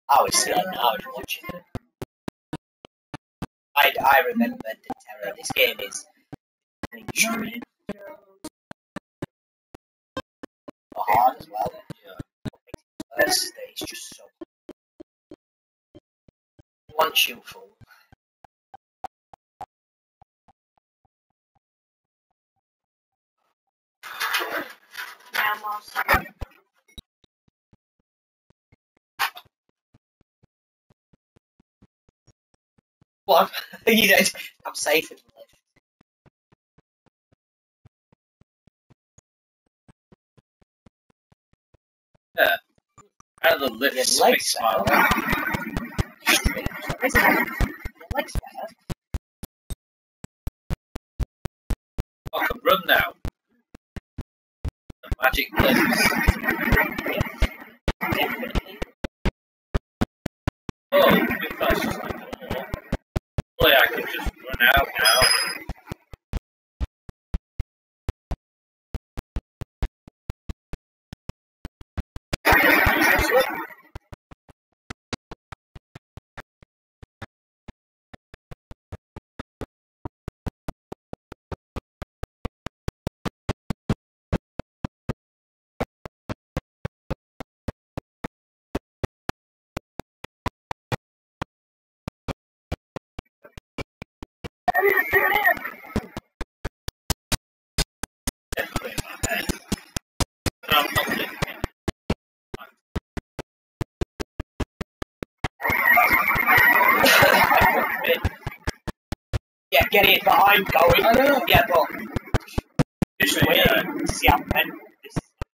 I was still I was watching it. I remembered the terror of this game is extreme. Hard as well. Worse, it's just so. Once you fall. What? You know, I'm safe in the lift. Yeah. Out of the lift, Your legs smile. Your legs better. I can run now. The magic lift. Definitely. Oh, if that's just like a wall. Well, yeah, I can just run out now. Definitely in my head. And I'm not thinking. Yeah, get it, but I'm going. I know. Yeah, but just wait Yeah. to see how men this.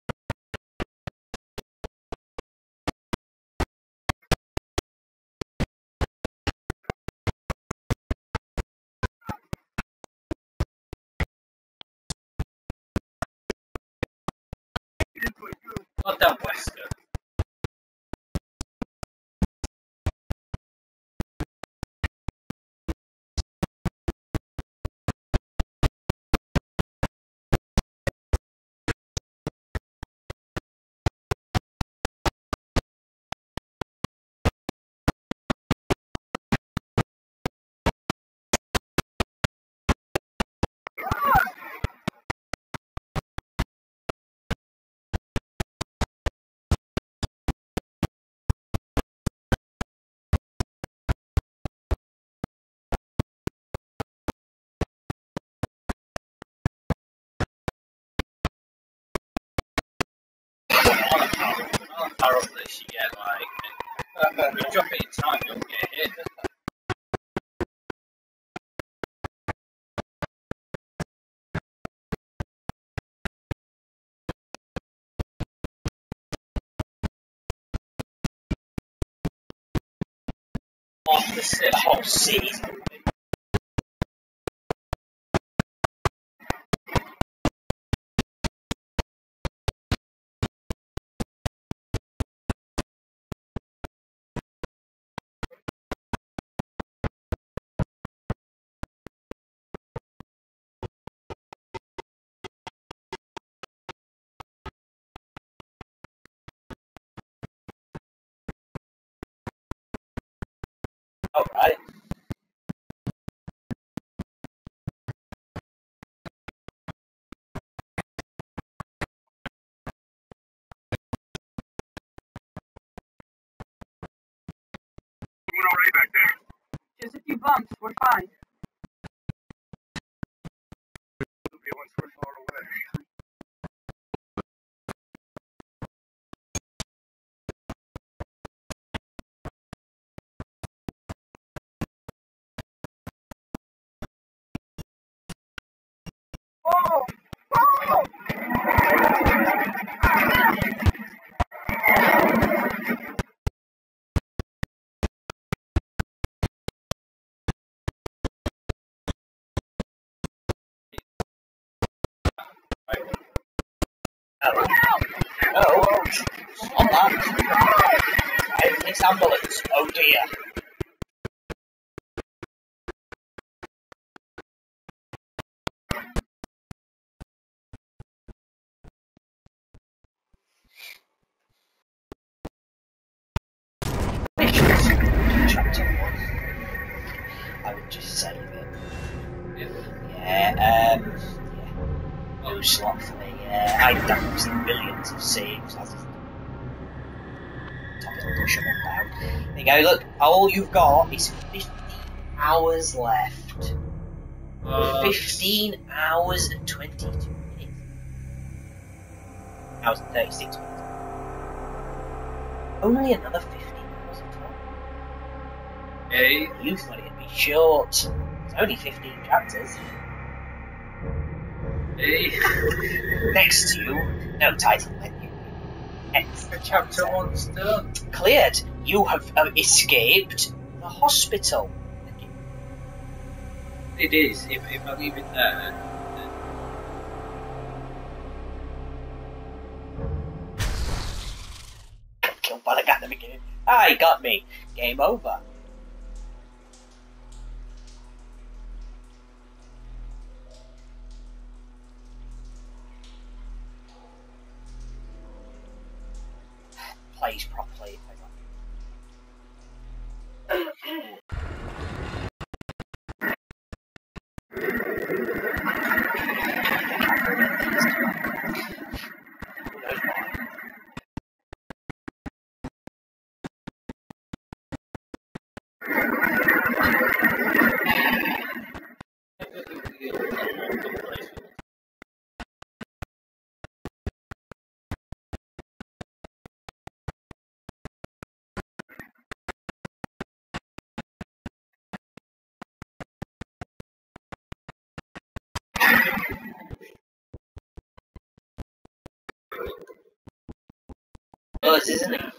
Not down Wesker. Apparently, she get like. You drop it in time, you don't get hit. Off the ship. The whole city's moving. Alright. Doing all right back there? Just a few bumps. We're fine. The feelings were far away. Oh! Oh, on that. Right, this ambulance. Oh dear. laptop is pushable down. There you go, look, all you've got is 15 hours left. 15 hours and 22 minutes. Hours and 36 minutes. Only another 15 hours of time. Hey, You thought it'd be short. It's only 15 chapters. hey. Next to you, no title menu. X. Chapter 1's done. Cleared. You have escaped the hospital. It is. If I leave it there, Killed by the guy at the beginning. Ah, he got me. Game over. Plays properly. Who knows why? Buzz, isn't it?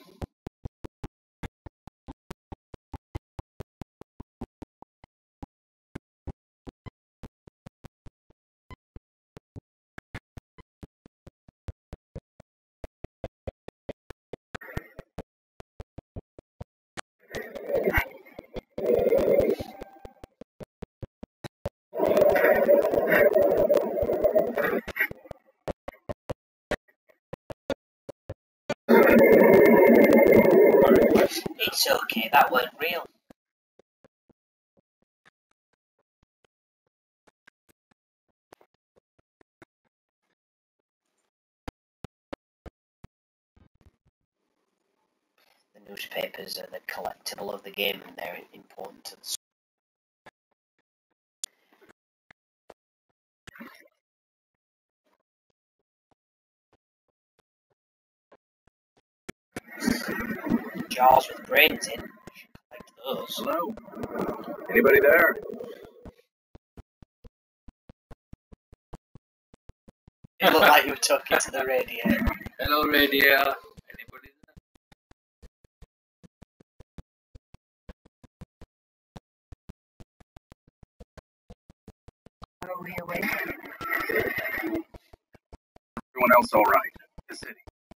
It's okay, that wasn't real. The newspapers are the collectible of the game and they're important to the jars with brains in. You should collect those. Hello? Anybody there? It looked like you were talking to the radio. hello, radio. Anybody there? Are we awake? Everyone else all right? The city.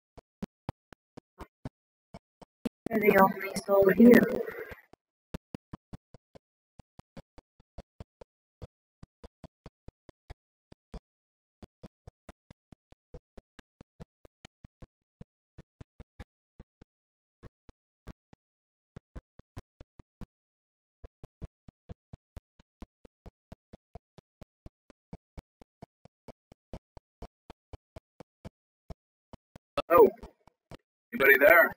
You're the only soul here. Oh, anybody there?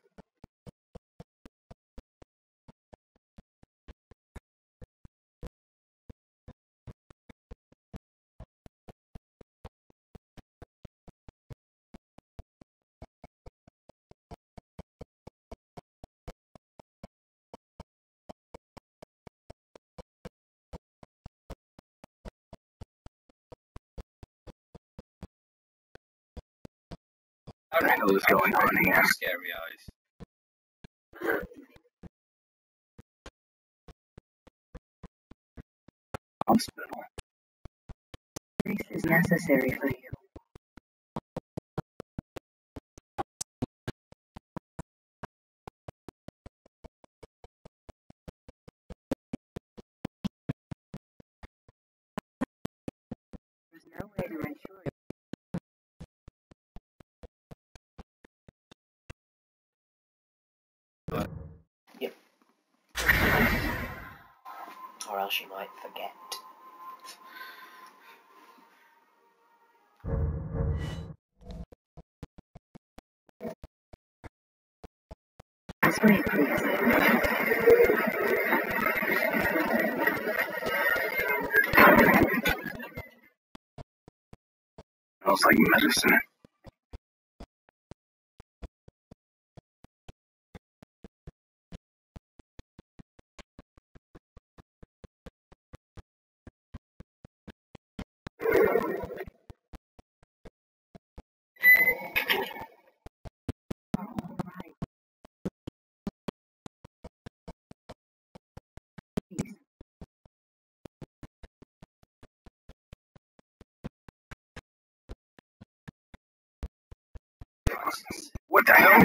What the hell is going on here? Scary eyes. Hospital. This is necessary for you. There's no way to ensure it. Yep. Or else you might forget. This way, please. Smells like medicine. What the hell?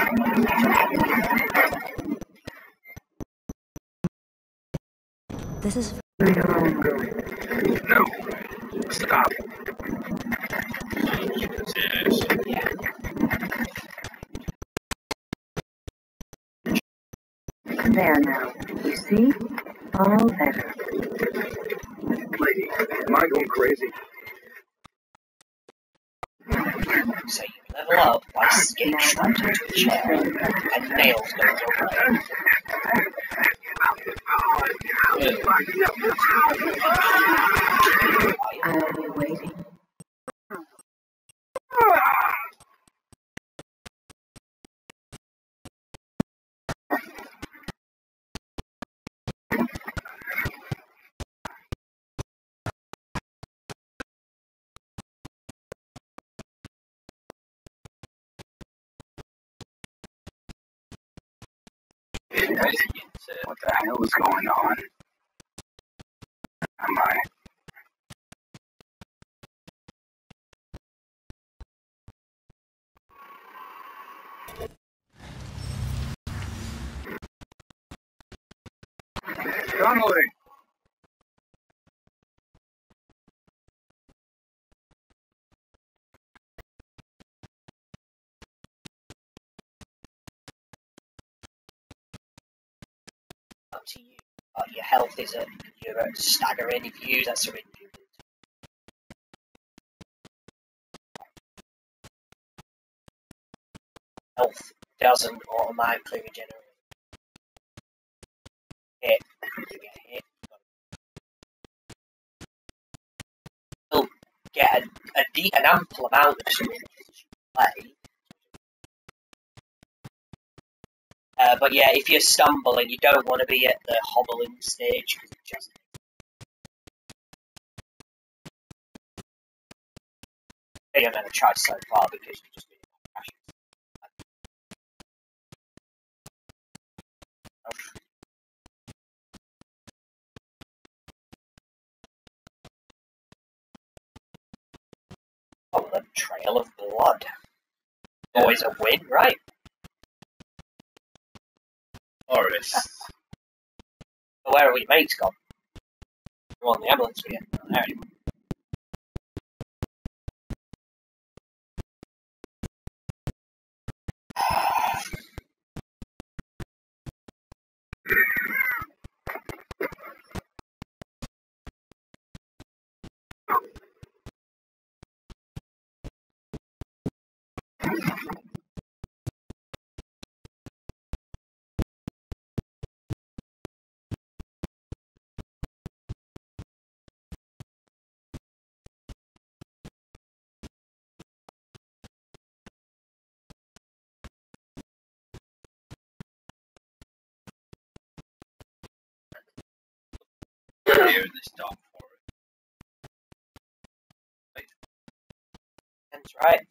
This is No. Stop. there now. You see? All better. Lady, am I going crazy? So you level up by getting strapped into a chair and nails going your way. I'll be waiting. What the hell is going on? Am I? Donnelly! Up to you. Your health is you're staggering if you use that syringe. Health doesn't automatically regenerate. Hit. You get hit. You'll get an ample amount of syringes play. But yeah, if you're stumbling, you don't want to be at the hobbling stage because it just. You're going to try so far because you just need crashes. Oh, the trail of blood. Always a win, right? Horace. Where are your mates gone? You're on the ambulance with you. There you go. Here in this dark forest. That's right.